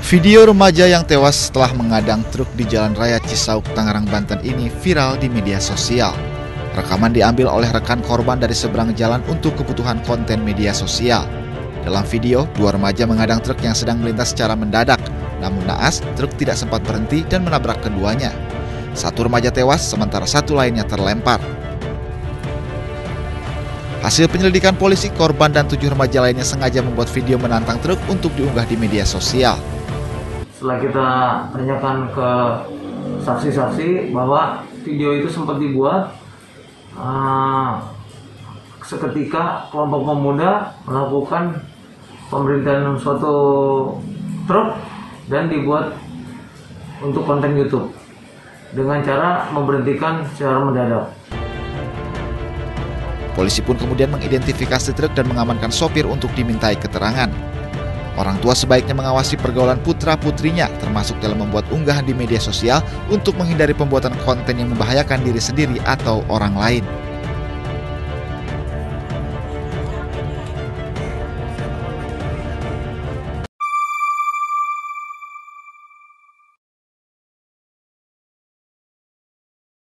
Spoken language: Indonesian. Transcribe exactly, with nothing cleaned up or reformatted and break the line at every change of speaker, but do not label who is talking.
Video remaja yang tewas setelah mengadang truk di Jalan Raya Cisauk, Tangerang, Banten ini viral di media sosial. Rekaman diambil oleh rekan korban dari seberang jalan untuk kebutuhan konten media sosial. Dalam video, dua remaja mengadang truk yang sedang melintas secara mendadak. Namun naas, truk tidak sempat berhenti dan menabrak keduanya. Satu remaja tewas, sementara satu lainnya terlempar. Hasil penyelidikan polisi, korban dan tujuh remaja lainnya sengaja membuat video menantang truk untuk diunggah di media sosial.
Setelah kita tanyakan ke saksi-saksi bahwa video itu sempat dibuat uh, seketika kelompok pemuda melakukan pemerintahan suatu truk dan dibuat untuk konten YouTube dengan cara memberhentikan secara mendadak.
Polisi pun kemudian mengidentifikasi truk dan mengamankan sopir untuk dimintai keterangan. Orang tua sebaiknya mengawasi pergaulan putra-putrinya, termasuk dalam membuat unggahan di media sosial untuk menghindari pembuatan konten yang membahayakan diri sendiri atau orang lain.